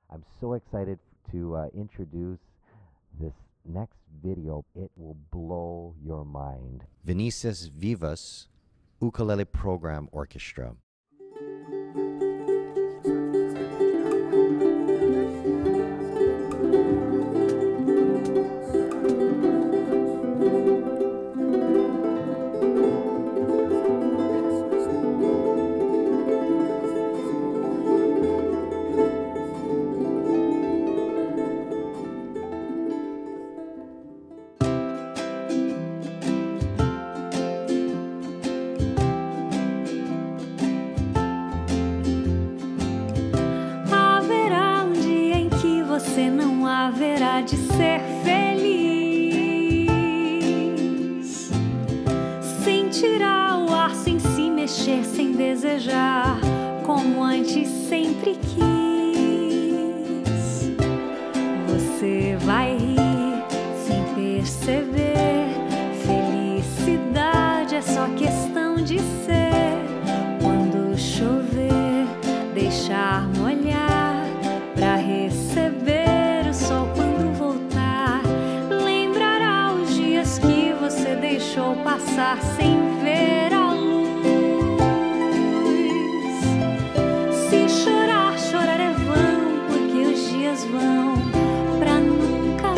I'm so excited to introduce this next video. It will blow your mind. Vinicius Vivas, Ukulele Program Orchestra. Você não haverá de ser feliz. Sentirá o ar sem se mexer, sem desejar, como antes sempre quis. Você vai rir sem perceber. Felicidade é só questão de ser. Quando chover, deixar molhar pra receber o sol quando voltar. Lembrará os dias que você deixou passar sem ver a luz. Se chorar, chorar é vão, porque os dias vão pra nunca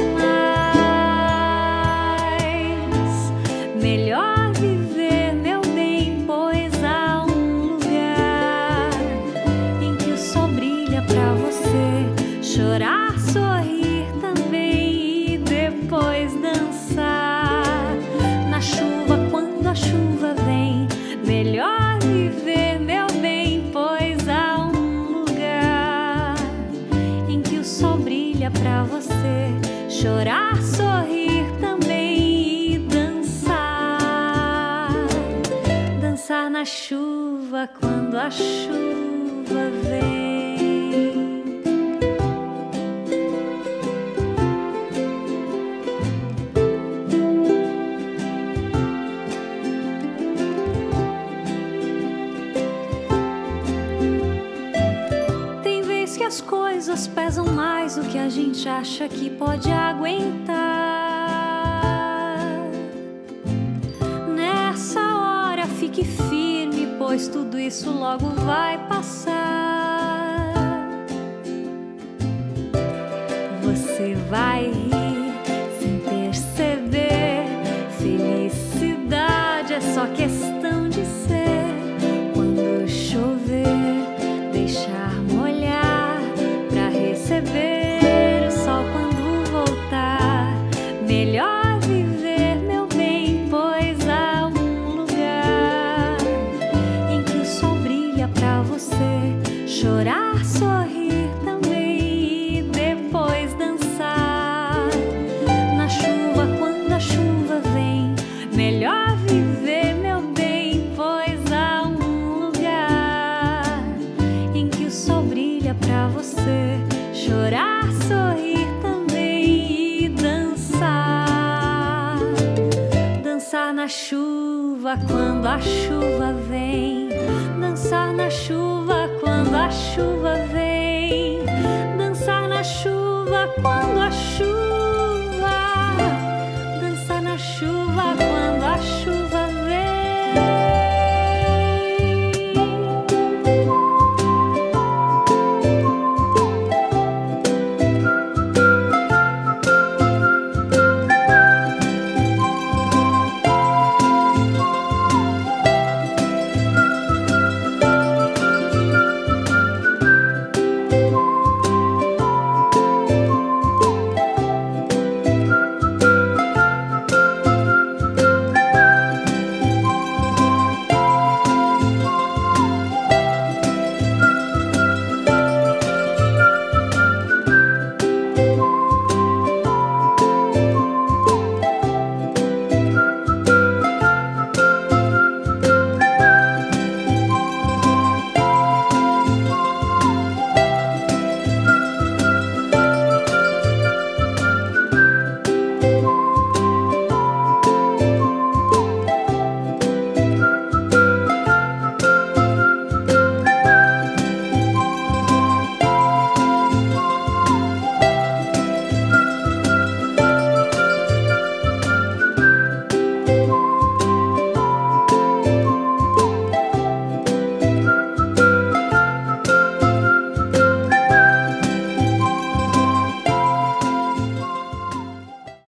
mais. Melhor viver, meu bem, pois há um lugar em que o sol brilha pra você. Chorar, sorrir também e depois dançar. Na chuva, quando a chuva vem, melhor viver, meu bem, pois há um lugar em que o sol brilha pra você. Chorar, sorrir também e dançar. Dançar na chuva, quando a chuva vem. As coisas pesam mais do que a gente acha que pode aguentar. Nessa hora fique firme, pois tudo isso logo vai passar. Você vai rir sem perceber. Felicidade é só questão de ser. Quando chover, deixar molhar pra receber o sol quando voltar. Melhor viver, meu bem, pois há um lugar em que o sol brilha pra você. Chorar, sorrir também e depois dançar. Na chuva, quando a chuva vem, melhor viver, meu bem, pois há um lugar em que o sol brilha pra você. Chorar, sorrir também e dançar. Dançar na chuva quando a chuva vem. Dançar na chuva quando a chuva vem.